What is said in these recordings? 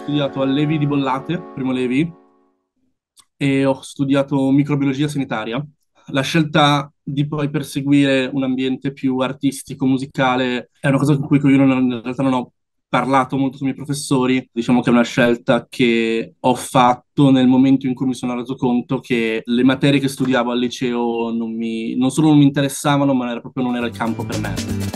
studiato al Levi di Bollate, primo Levi, e ho studiato microbiologia sanitaria. La scelta di poi perseguire un ambiente più artistico, musicale, è una cosa con cui io in realtà non ho parlato molto con i miei professori. Diciamo che è una scelta che ho fatto nel momento in cui mi sono reso conto che le materie che studiavo al liceo non solo non mi interessavano, ma non era il campo per me.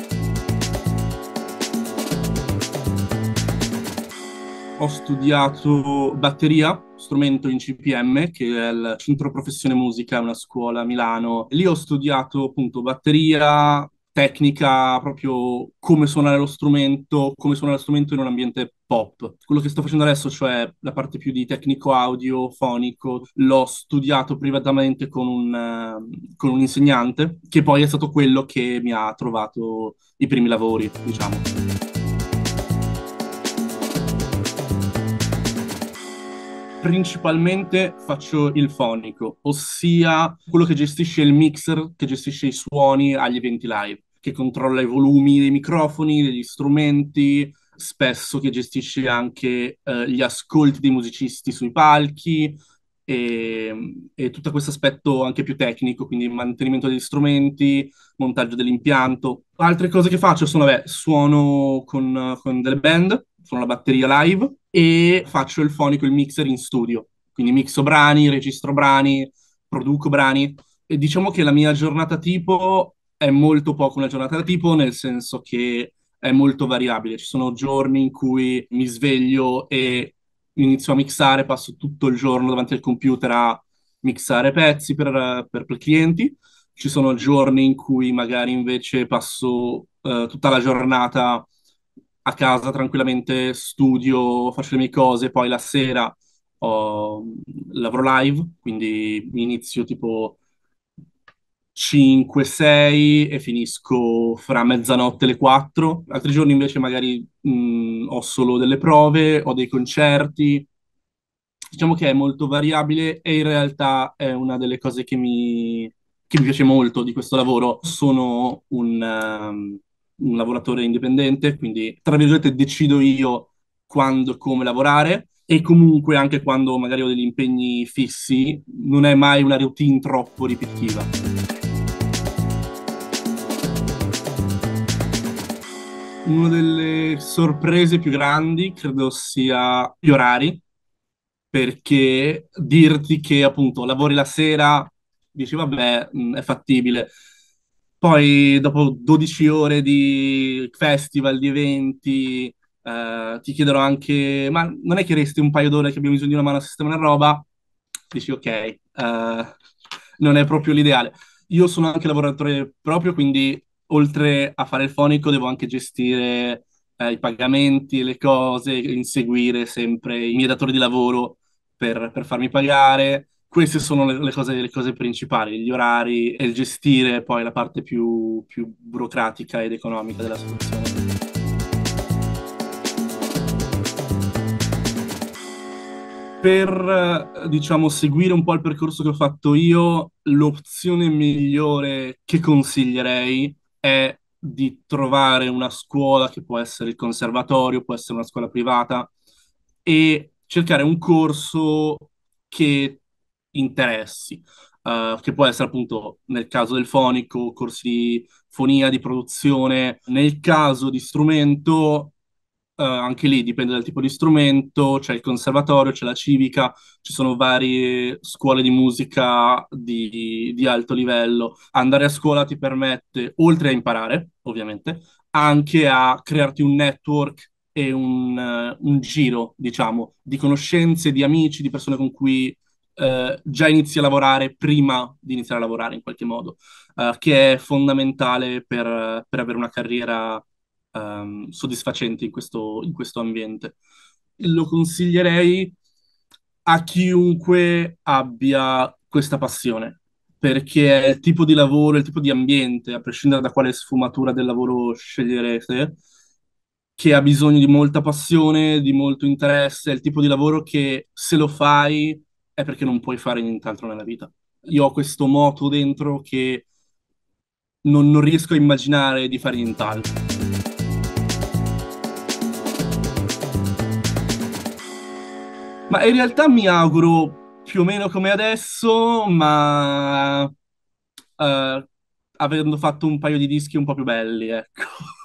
Ho studiato batteria, strumento in CPM, che è il Centro Professione Musica, è una scuola a Milano. Lì ho studiato appunto batteria, tecnica, proprio come suonare lo strumento in un ambiente pop. Quello che sto facendo adesso, cioè la parte più di tecnico audio, fonico, l'ho studiato privatamente con un insegnante, che poi è stato quello che mi ha trovato i primi lavori, diciamo. Principalmente faccio il fonico, ossia quello che gestisce il mixer, che gestisce i suoni agli eventi live, che controlla i volumi dei microfoni, degli strumenti, spesso che gestisce anche gli ascolti dei musicisti sui palchi e tutto questo aspetto anche più tecnico, quindi mantenimento degli strumenti, montaggio dell'impianto. Altre cose che faccio sono, vabbè, suono con delle band, suono la batteria live e faccio il fonico, il mixer in studio. Quindi mixo brani, registro brani, produco brani. E diciamo che la mia giornata tipo è molto poco una giornata tipo, nel senso che è molto variabile. Ci sono giorni in cui mi sveglio e inizio a mixare, passo tutto il giorno davanti al computer a mixare pezzi per clienti. Ci sono giorni in cui magari invece passo tutta la giornata a casa tranquillamente, studio, faccio le mie cose, poi la sera ho- lavoro live, quindi inizio tipo 5, 6 e finisco fra mezzanotte e le 4. Altri giorni invece magari ho solo delle prove, ho dei concerti. Diciamo che è molto variabile e in realtà è una delle cose che mi piace molto di questo lavoro. Sono un lavoratore indipendente, quindi tra virgolette decido io quando e come lavorare e comunque anche quando magari ho degli impegni fissi, non è mai una routine troppo ripetitiva. Una delle sorprese più grandi credo sia gli orari, perché dirti che appunto lavori la sera, dici vabbè, è fattibile. Poi dopo 12 ore di festival, di eventi, ti chiedono anche, ma non è che resti un paio d'ore che abbiamo bisogno di una mano a sistemare la roba? Dici ok, non è proprio l'ideale. Io sono anche lavoratore proprio, quindi oltre a fare il fonico devo anche gestire i pagamenti, le cose, inseguire sempre i miei datori di lavoro per farmi pagare. Queste sono le cose principali, gli orari e il gestire poi la parte più burocratica ed economica della situazione. Per, diciamo, seguire un po' il percorso che ho fatto io, l'opzione migliore che consiglierei è di trovare una scuola che può essere il conservatorio, può essere una scuola privata e cercare un corso che interessi, che può essere appunto nel caso del fonico, corsi di fonia, di produzione, nel caso di strumento anche lì dipende dal tipo di strumento, c'è il conservatorio, c'è la civica, ci sono varie scuole di musica di alto livello. Andare a scuola ti permette, oltre a imparare, ovviamente, anche a crearti un network e un giro, diciamo, di conoscenze, di amici, di persone con cui già inizi a lavorare prima di iniziare a lavorare in qualche modo, che è fondamentale per avere una carriera soddisfacenti in questo ambiente. Lo consiglierei a chiunque abbia questa passione, perché è il tipo di lavoro, il tipo di ambiente, a prescindere da quale sfumatura del lavoro sceglierete, che ha bisogno di molta passione, di molto interesse, è il tipo di lavoro che se lo fai è perché non puoi fare nient'altro nella vita. Io ho questo moto dentro che non riesco a immaginare di fare nient'altro. Ma in realtà mi auguro più o meno come adesso, ma avendo fatto un paio di dischi un po' più belli, ecco.